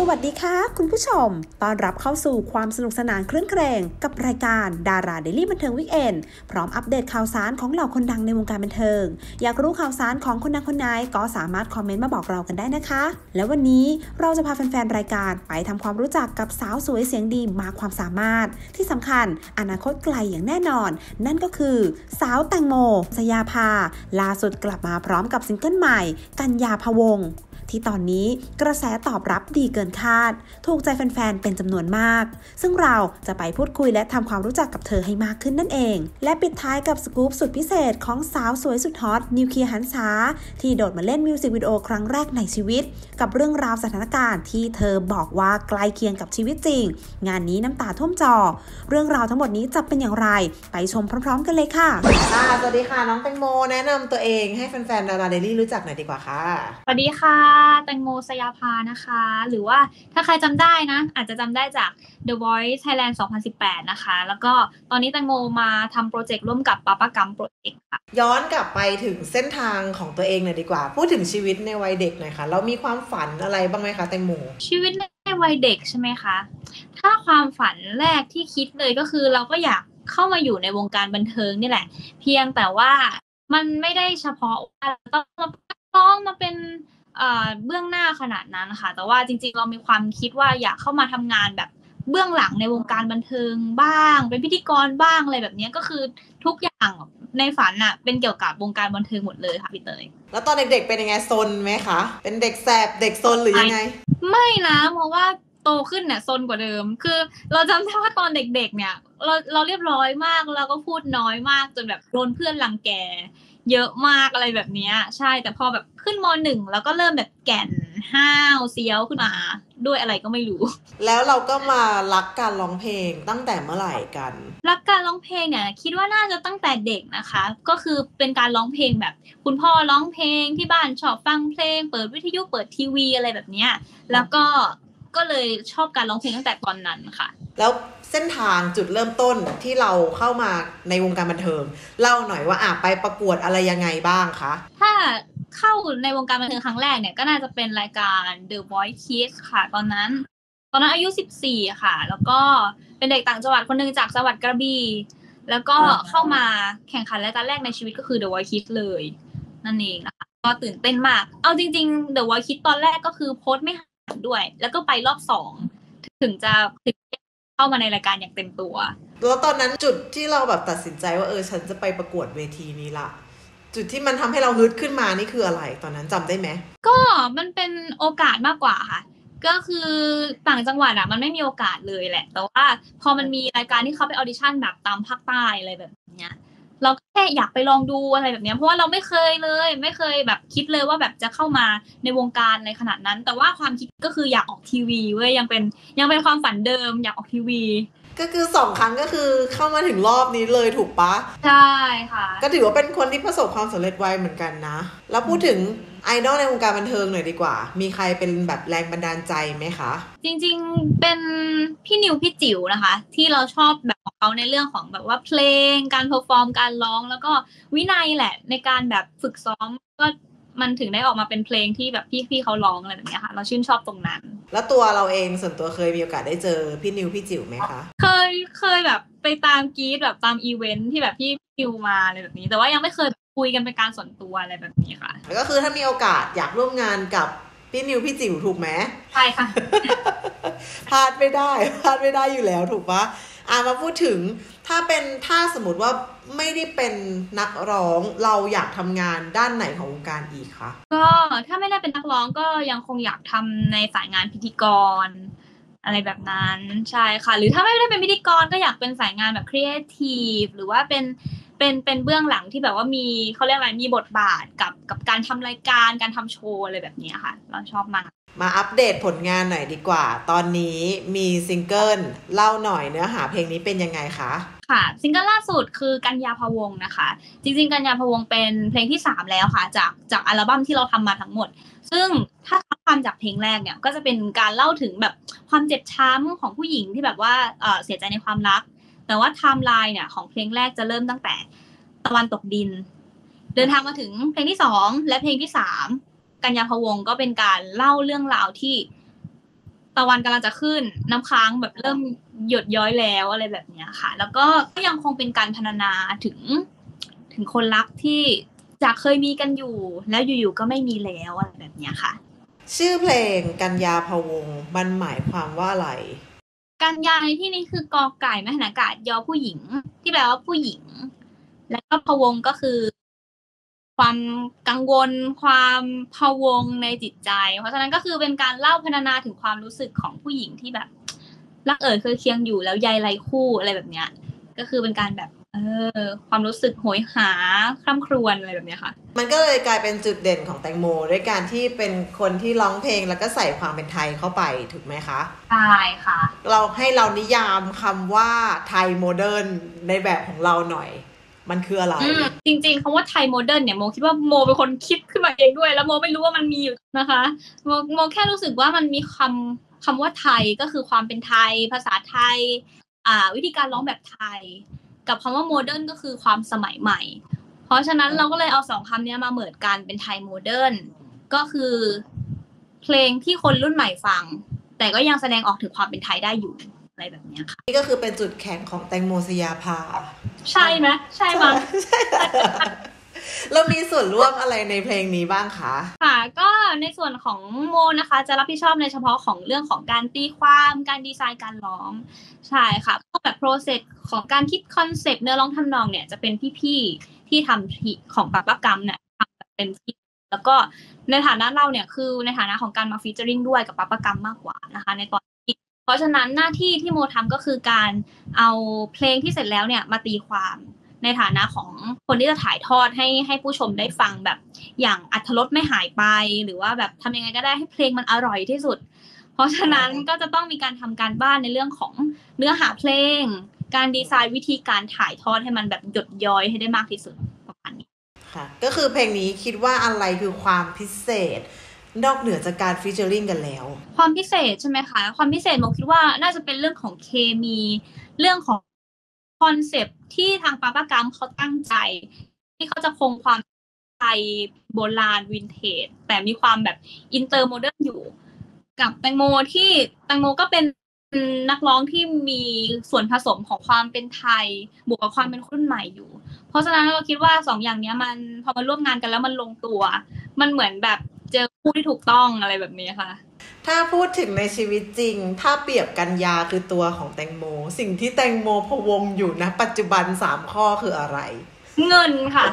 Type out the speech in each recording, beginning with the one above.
สวัสดีค่ะคุณผู้ชมต้อนรับเข้าสู่ความสนุกสนานคลื่นเครงกับรายการดาราเดลี่บันเทิงวีคเอนด์พร้อมอัปเดตข่าวสารของเหล่าคนดังในวงการบันเทิงอยากรู้ข่าวสารของคนดังคนไหนก็สามารถคอมเมนต์มาบอกเรากันได้นะคะและวันนี้เราจะพาแฟนๆรายการไปทำความรู้จักกับสาวสวยเสียงดีมากความสามารถที่สำคัญอนาคตไกลอย่างแน่นอนนั่นก็คือสาวแตงโมสยาภาล่าสุดกลับมาพร้อมกับซิงเกิลใหม่กันยาพะวงที่ตอนนี้กระแสตอบรับดีเกินคาดถูกใจแฟนๆเป็นจำนวนมากซึ่งเราจะไปพูดคุยและทำความรู้จักกับเธอให้มากขึ้นนั่นเองและปิดท้ายกับสกู๊ปสุดพิเศษของสาวสวยสุดฮอตนิวเคลียร์หันษาที่โดดมาเล่นมิวสิกวิดีโอครั้งแรกในชีวิตกับเรื่องราวสถานการณ์ที่เธอบอกว่าใกล้เคียงกับชีวิตจริงงานนี้น้ำตาท่วมจอเรื่องราวทั้งหมดนี้จะเป็นอย่างไรไปชมพร้อมๆกันเลยค่ะสวัสดีค่ะน้องแตงโมแนะนำตัวเองให้แฟนๆดาราเดลี่รู้จักหน่อยดีกว่าค่ะสวัสดีค่ะแตงโมสยาภานะคะหรือว่าถ้าใครจำได้นะอาจจะจำได้จาก The Voice Thailand 2018 นะคะแล้วก็ตอนนี้แตงโมมาทำโปรเจกต์ร่วมกับปาปากัมโปรเจกต์ค่ะย้อนกลับไปถึงเส้นทางของตัวเองหน่อยดีกว่าพูดถึงชีวิตในวัยเด็กหน่อยค่ะเรามีความฝันอะไรบ้างไหมคะแตงโมชีวิตในวัยเด็กใช่ไหมคะถ้าความฝันแรกที่คิดเลยก็คือเราก็อยากเข้ามาอยู่ในวงการบันเทิงนี่แหละเพียงแต่ว่ามันไม่ได้เฉพาะว่าต้องมาเป็นเบื้องหน้าขนาดนั้นค่ะแต่ว่าจริงๆเรามีความคิดว่าอยากเข้ามาทำงานแบบเบื้องหลังในวงการบันเทิงบ้างเป็นพิธีกรบ้างอะไรแบบนี้ก็คือทุกอย่างในฝันน่ะเป็นเกี่ยวกับวงการบันเทิงหมดเลยค่ะพี่เตยแล้วตอนเด็กๆเป็นยังไงซนไหมคะเป็นเด็กแสบเด็กซนหรือยังไงไม่นะเพราะว่าโตขึ้นเนี่ยซนกว่าเดิมคือเราจำได้ว่าตอนเด็กๆเนี่ยเราเรียบร้อยมากเราก็พูดน้อยมากจนแบบโดนเพื่อนรังแกเยอะมากอะไรแบบนี้ใช่แต่พอแบบขึ้นม.1 แล้วก็เริ่มแบบแก่นห้าวเซียวขึ้นมาด้วยอะไรก็ไม่รู้แล้วเราก็มารักการร้องเพลงตั้งแต่เมื่อไหร่กันรักการร้องเพลงเนี่ยคิดว่าน่าจะตั้งแต่เด็กนะคะก็คือเป็นการร้องเพลงแบบคุณพ่อร้องเพลงที่บ้านชอบฟังเพลงเปิดวิทยุเปิดทีวีอะไรแบบนี้แล้วก็เลยชอบการร้องเพลงตั้งแต่ตอนนั้นค่ะแล้วเส้นทางจุดเริ่มต้นที่เราเข้ามาในวงการบันเทิงเล่าหน่อยว่าไปประกวดอะไรยังไงบ้างคะถ้าเข้าในวงการบันเทิงครั้งแรกเนี่ยก็น่าจะเป็นรายการ The Voice Kids ค่ะตอนนั้นอายุ14ค่ะแล้วก็เป็นเด็กต่างจังหวัดคนนึงจากจังหวัดกระบี่แล้วก็เข้ามาแข่งขันรายการแรกในชีวิตก็คือ The Voice Kids เลยนั่นเองนะคะก็ตื่นเต้นมากเอาจริงๆ The Voice Kids ตอนแรกก็คือโพสต์ไม่หันด้วยแล้วก็ไปรอบ2ถึงจะเข้ามาในรายการอย่างเต็มตัวแล้วตอนนั้นจุดที่เราแบบตัดสินใจว่าฉันจะไปประกวดเวทีนี้ละจุดที่มันทำให้เราฮึดขึ้นมานี่คืออะไรตอนนั้นจำได้ไหมก็มันเป็นโอกาสมากกว่าค่ะก็คือต่างจังหวัดมันไม่มีโอกาสเลยแหละแต่ว่าพอมันมีรายการที่เขาไปออดิชั่นแบบตามภาคใต้อะไรแบบนี้เราแค่อยากไปลองดูอะไรแบบนี้เพราะว่าเราไม่เคยแบบคิดเลยว่าแบบจะเข้ามาในวงการในขนาดนั้นแต่ว่าความคิดก็คืออยากออกทีวีเว้ยยังเป็นความฝันเดิมอยากออกทีวีก็คือ2 ครั้งก็คือเข้ามาถึงรอบนี้เลยถูกปะใช่ค่ะก็ถือว่าเป็นคนที่ประสบความสำเร็จไวเหมือนกันนะแล้วพูดถึงไอดอลในวงการบันเทิงหน่อยดีกว่ามีใครเป็นแบบแรงบันดาลใจไหมคะจริงๆเป็นพี่นิวพี่จิ๋วนะคะที่เราชอบแบบของเขาในเรื่องของแบบว่าเพลงการเพอร์ฟอร์มการร้องแล้วก็วินัยแหละในการแบบฝึกซ้อมก็มันถึงได้ออกมาเป็นเพลงที่แบบพี่เขาร้องอะไรแบบนี้ค่ะเราชื่นชอบตรงนั้นแล้วตัวเราเองส่วนตัวเคยมีโอกาสได้เจอพี่นิวพี่จิ๋วไหมคะเคยแบบไปตามกรีดแบบตามอีเวนท์ที่แบบพี่นิวมาอะไรแบบนี้แต่ว่ายังไม่เคยคุยกันเป็นการส่วนตัวอะไรแบบนี้ค่ะแล้วก็คือถ้ามีโอกาสอยากร่วมงานกับพี่นิวพี่จิ๋วถูกไหมใช่ค่ะพลาดไม่ได้อยู่แล้วถูกปะมาพูดถึงถ้าสมมติว่าไม่ได้เป็นนักร้องเราอยากทำงานด้านไหนของวงการอีกคะก็ถ้าไม่ได้เป็นนักร้องก็ยังคงอยากทำในสายงานพิธีกรอะไรแบบนั้นใช่ค่ะหรือถ้าไม่ได้เป็นพิธีกรก็อยากเป็นสายงานแบบครีเอทีฟหรือว่าเป็นเบื้องหลังที่แบบว่ามีเขาเรียกอะไรมีบทบาทกับการทำรายการการทำโชว์อะไรแบบนี้ค่ะเราชอบมากมาอัปเดตผลงานหน่อยดีกว่าตอนนี้มีซิงเกิลเล่าหน่อยเนื้อหาเพลงนี้เป็นยังไงคะค่ะซิงเกิลล่าสุดคือกันยาพะวงนะคะจริงๆกันยาพะวงเป็นเพลงที่3แล้วค่ะจากอัลบั้มที่เราทำมาทั้งหมดซึ่งถ้าความจากเพลงแรกเนี่ยก็จะเป็นการเล่าถึงแบบความเจ็บช้ำของผู้หญิงที่แบบว่าเสียใจในความรักแต่ว่าไทม์ไลน์เนี่ยของเพลงแรกจะเริ่มตั้งแต่ตะวันตกดินเดินทางมาถึงเพลงที่2และเพลงที่3กันยาพะวงก็เป็นการเล่าเรื่องราวที่ตะวันกำลังจะขึ้นน้ำค้างแบบเริ่มหยดย้อยแล้วอะไรแบบนี้ค่ะแล้วก็ยังคงเป็นการพรรณนาถึงคนรักที่จากเคยมีกันอยู่แล้วอยู่ๆก็ไม่มีแล้วอะไรแบบนี้ค่ะชื่อเพลงกัญญาพะวงมันหมายความว่าอะไรกัญญาในที่นี้คือกอไก่มหนากาศยอผู้หญิงที่แปลว่าผู้หญิงแล้วก็พะวงก็คือความกังวลความพะวงในจิตใจเพราะฉะนั้นก็คือเป็นการเล่าพรรณนาถึงความรู้สึกของผู้หญิงที่แบบรักเคยเคียงอยู่แล้วใยไร้คู่อะไรแบบเนี้ยก็คือเป็นการแบบความรู้สึกโหยหาคร่ำครวญอะไรแบบนี้ค่ะมันก็เลยกลายเป็นจุดเด่นของแตงโมด้วยการที่เป็นคนที่ร้องเพลงแล้วก็ใส่ความเป็นไทยเข้าไปถูกไหมคะใช่ค่ะเรานิยามคำว่าไทยโมเดิร์นในแบบของเราหน่อยมันคืออะไรจริงๆคำว่าไทยโมเดิร์นเนี่ยโมคิดว่าโมเป็นคนคิดขึ้นมาเองด้วยแล้วโมไม่รู้ว่ามันมีอยู่นะคะโมแค่รู้สึกว่ามันมีคำว่าไทยก็คือความเป็นไทยภาษาไทยวิธีการร้องแบบไทยกับคำว่าโมเดิร์นก็คือความสมัยใหม่เพราะฉะนั้นเราก็เลยเอา2คำนี้มาเหมือนกันเป็นไทยโมเดิร์นก็คือเพลงที่คนรุ่นใหม่ฟังแต่ก็ยังแสดงออกถึงความเป็นไทยได้อยู่อะไรแบบนี้ค่ะนี่ก็คือเป็นจุดแข็งของแตงโมสยาภาใช่ไหมใช่มั้ยเรามีส่วนร่วมอะไรในเพลงนี้บ้างคะค่ะก็ในส่วนของโมนะคะจะรับผิดชอบในเฉพาะของเรื่องของการตีความการดีไซน์การร้องใช่ค่ะพวกแบบ process ของการคิดคอนเซปต์เนื้อร้องทำนองเนี่ยจะเป็นพี่ๆที่ทำของปั๊บกรรมเนี่ยทำเต็มที่แล้วก็ในฐานะเราเนี่ยคือในฐานะของการมาฟีเจอริ่งด้วยกับปั๊บกรรมมากกว่านะคะในตอนนี้เพราะฉะนั้นหน้าที่ที่โมทำก็คือการเอาเพลงที่เสร็จแล้วเนี่ยมาตีความในฐานะของคนที่จะถ่ายทอดให้ผู้ชมได้ฟังแบบอย่างอรรถรสไม่หายไปหรือว่าแบบทำยังไงก็ได้ให้เพลงมันอร่อยที่สุดเพราะฉะนั้นก็จะต้องมีการทำการบ้านในเรื่องของเนื้อหาเพลงการดีไซน์วิธีการถ่ายทอดให้มันแบบหยดย้อยให้ได้มากที่สุดประมาณนี้ค่ะก็คือเพลงนี้คิดว่าอะไรคือความพิเศษนอกเหนือจากการฟีเจอริ่งกันแล้วความพิเศษใช่ไหมคะความพิเศษโมคิดว่าน่าจะเป็นเรื่องของเคมีเรื่องของคอนเซปต์ที่ทางปั๊บกรรมเขาตั้งใจที่เขาจะคงความไทยโบราณวินเทจแต่มีความแบบอินเตอร์โมเดิร์นอยู่กับแตงโมที่แตงโมก็เป็นนักร้องที่มีส่วนผสมของความเป็นไทยบวกกับความเป็นคนใหม่อยู่เพราะฉะนั้นเราคิดว่า2อย่างนี้มันพอมาร่วมงานกันแล้วมันลงตัวมันเหมือนแบบเจอคู่ที่ถูกต้องอะไรแบบนี้ค่ะถ้าพูดถึงในชีวิตจริงถ้าเปรียบกัญญาคือตัวของแตงโมสิ่งที่แตงโมพะวงอยู่ณปัจจุบัน3ข้อคืออะไรเงินค่ะ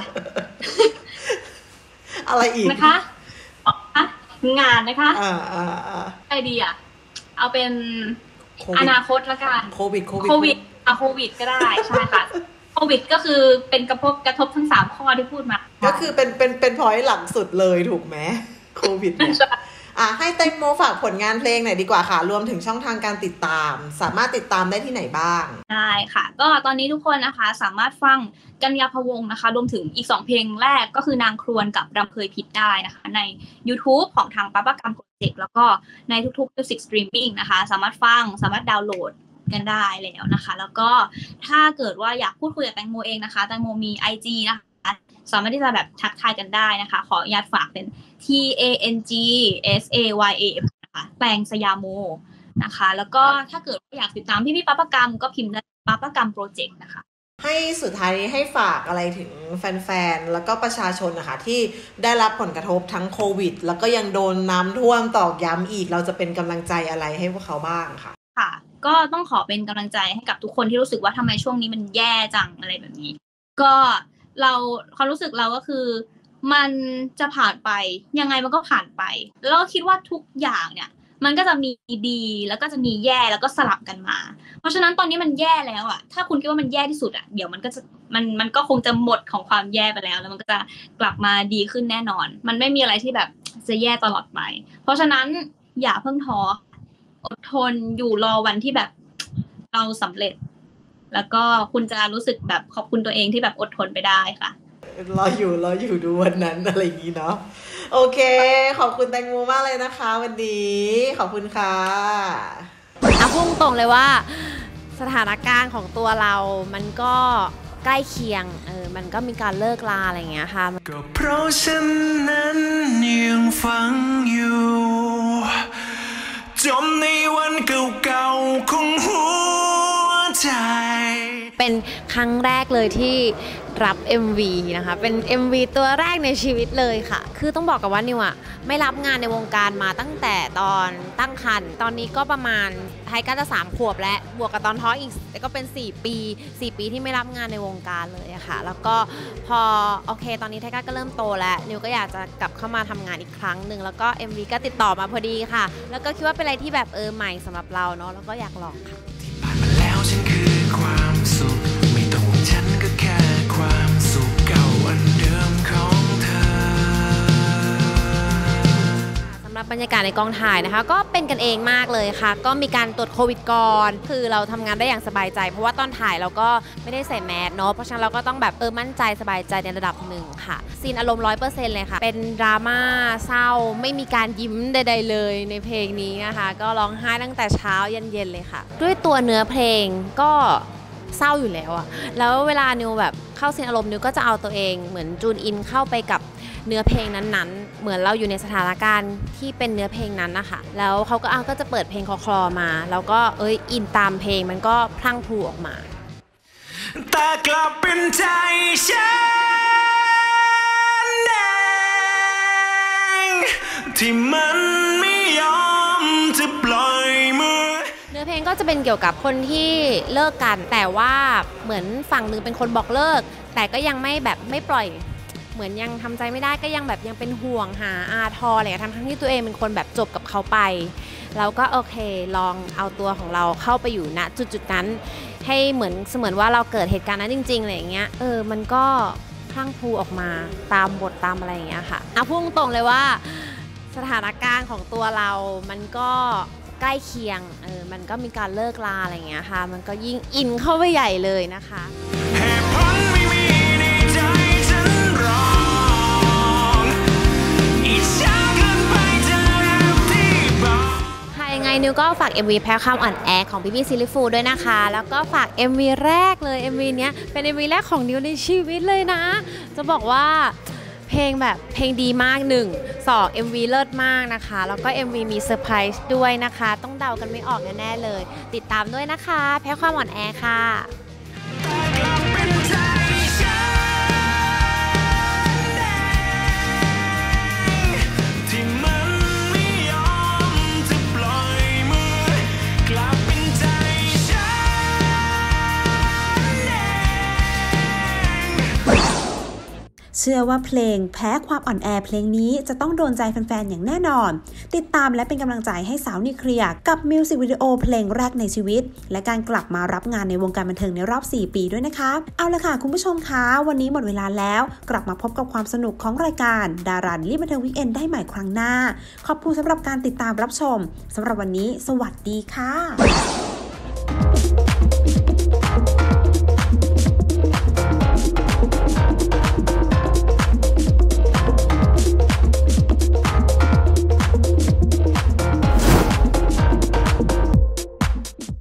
อะไรอีกนะคะงานนะคะไอเดียเอาเป็นอนาคตละกันโควิดก็ได้ใช่ค่ะโควิดก็คือเป็นกระทบทั้ง3ข้อที่พูดมาก็คือเป็นพอยต์หลังสุดเลยถูกไหมโควิดให้แตงโมฝากผลงานเพลงหน่อยดีกว่าค่ะรวมถึงช่องทางการติดตามสามารถติดตามได้ที่ไหนบ้างได้ค่ะก็ตอนนี้ทุกคนนะคะสามารถฟังกัญญาพะวงนะคะรวมถึงอีก2เพลงแรกก็คือนางครวนกับรำเคยผิดได้นะคะใน YouTube ของทางปั๊บกรรมโปรเจกต์แล้วก็ในทุกๆ Music Streaming นะคะสามารถฟังสามารถดาวน์โหลดกันได้แล้วนะคะแล้วก็ถ้าเกิดว่าอยากพูดคุยกับแตงโมเองนะคะแตงโมมี IG นะคะสามารถที่จะแบบทักทายกันได้นะคะขออนุญาตฝากเป็น TANGSAYAM นะคะแตงสยามโมนะคะแล้วก็ถ้าเกิดอยากติดตามพี่ปั๊บกรรมก็พิมพ์ได้ปั๊บกรรมโปรเจกต์นะคะให้สุดท้ายให้ฝากอะไรถึงแฟนๆแล้วก็ประชาชนนะคะที่ได้รับผลกระทบทั้งโควิดแล้วก็ยังโดนน้ำท่วมตอกย้ำอีกเราจะเป็นกำลังใจอะไรให้พวกเขาบ้างค่ะค่ะก็ต้องขอเป็นกำลังใจให้กับทุกคนที่รู้สึกว่าทำไมช่วงนี้มันแย่จังอะไรแบบนี้ก็ความรู้สึกเราก็คือมันจะผ่านไปยังไงมันก็ผ่านไปแล้วคิดว่าทุกอย่างเนี่ยมันก็จะมีดีแล้วก็จะมีแย่แล้วก็สลับกันมาเพราะฉะนั้นตอนนี้มันแย่แล้วอ่ะถ้าคุณคิดว่ามันแย่ที่สุดอ่ะเดี๋ยวมันก็จะมันก็คงจะหมดของความแย่ไปแล้วมันก็จะกลับมาดีขึ้นแน่นอนมันไม่มีอะไรที่แบบจะแย่ตลอดไปเพราะฉะนั้นอย่าเพิ่งท้ออดทนอยู่รอวันที่แบบเราสำเร็จแล้วก็คุณจะรู้สึกแบบขอบคุณตัวเองที่แบบอดทนไปได้ค่ะรออยู่ดูวันนั้นอะไรอย่างนี้เนาะโอเคขอบคุณแตงโมมากเลยนะคะวันนี้ขอบคุณค่ะพุ่งตรงเลยว่าสถานการณ์ของตัวเรามันก็ใกล้เคียงมันก็มีการเลิกลาอะไรอย่างเงี้ยค่ะก็เพราะฉันนั้นยังฟังอยู่จมในเป็นครั้งแรกเลยที่รับ MV นะคะเป็น MV ตัวแรกในชีวิตเลยค่ะคือต้องบอกกับว่านิวอะไม่รับงานในวงการมาตั้งแต่ตอนตั้งครรภ์ตอนนี้ก็ประมาณไทยก็จะ3 ขวบและบวกกับตอนท้องอีกก็เป็น4 ปีที่ไม่รับงานในวงการเลยอะค่ะแล้วก็พอโอเคตอนนี้ไทยก็เริ่มโตแล้วนิวก็อยากจะกลับเข้ามาทำงานอีกครั้งหนึ่งแล้วก็ MV ก็ติดต่อมาพอดีค่ะแล้วก็คิดว่าเป็นอะไรที่แบบใหม่สำหรับเราเนาะแล้วก็อยากลองค่ะที่ผ่านมาแล้วฉันคือความสุขไม่ต้องห่วงฉันก็แค่ความสุขเก่าอันเดิมของเธอสำหรับบรรยากาศในกองถ่ายนะคะก็เป็นกันเองมากเลยค่ะก็มีการตรวจโควิดก่อนคือเราทำงานได้อย่างสบายใจเพราะว่าตอนถ่ายเราก็ไม่ได้ใส่แมสเนาะเพราะฉะนั้นเราก็ต้องแบบมั่นใจสบายใจในระดับหนึ่งค่ะซีนอารมณ์ 100% เลยค่ะเป็นดราม่าเศร้าไม่มีการยิ้มใดๆเลยในเพลงนี้นะคะก็ร้องไห้ตั้งแต่เช้ายันเย็นเลยค่ะด้วยตัวเนื้อเพลงก็เศร้าอยู่แล้วอะแล้วเวลานิวแบบเข้าซีนอารมณ์นิวก็จะเอาตัวเองเหมือนจูนอินเข้าไปกับเนื้อเพลงนั้นๆเหมือนเราอยู่ในสถานการณ์ที่เป็นเนื้อเพลงนั้นนะคะแล้วเขาก็จะเปิดเพลงคลอมาแล้วก็อินตามเพลงมันก็พลั่งพลูออกมาแต่กลับเป็นใจฉันเองที่มันไม่ยอมจะปล่อยมือเนื้อเพลงก็จะเป็นเกี่ยวกับคนที่เลิกกันแต่ว่าเหมือนฝั่งหนึ่งเป็นคนบอกเลิกแต่ก็ยังไม่ปล่อยเหมือนยังทำใจไม่ได้ก็ยังเป็นห่วงหาอาทรอะไรทั้งที่ตัวเองเป็นคนแบบจบกับเขาไปแล้วก็โอเคลองเอาตัวของเราเข้าไปอยู่ณจุดนั้นให้เหมือนเสมือนว่าเราเกิดเหตุการณ์นั้นจริงๆอะไรอย่างเงี้ยมันก็พลั่งพลูออกมาตามบทตามอะไรอย่างเงี้ยค่ะพูดตรงเลยว่าสถานการณ์ของตัวเรามันก็ใกล้เคียงมันก็มีการเลิกลาอะไรอย่างเงี้ยค่ะมันก็ยิ่งอินเข้าไปใหญ่เลยนะคะยังไงนิวก็ฝาก MV แพ้ความอ่อนแอของพี่พี่ซิลิฟูด้วยนะคะแล้วก็ฝาก MV แรกเลย MV เนี้ยเป็น MV แรกของนิวในชีวิตเลยนะจะบอกว่าเพลงดีมาก2 MV เลิศมากนะคะแล้วก็ MV มีเซอร์ไพรส์ด้วยนะคะต้องเดากันไม่ออกแน่ๆเลยติดตามด้วยนะคะแพ้ความอ่อนแอค่ะเชื่อว่าเพลงแพ้ความอ่อนแอเพลงนี้จะต้องโดนใจแฟนๆอย่างแน่นอนติดตามและเป็นกำลังใจให้สาวนิวเคลียร์กับมิวสิกวิดีโอเพลงแรกในชีวิตและการกลับมารับงานในวงการบันเทิงในรอบ4 ปีด้วยนะคะเอาละค่ะคุณผู้ชมคะวันนี้หมดเวลาแล้วกลับมาพบกับความสนุกของรายการดาราเดลี่บันเทิงวีคเอนด์ได้ใหม่ครั้งหน้าขอบคุณสำหรับการติดตามรับชมสำหรับวันนี้สวัสดีค่ะ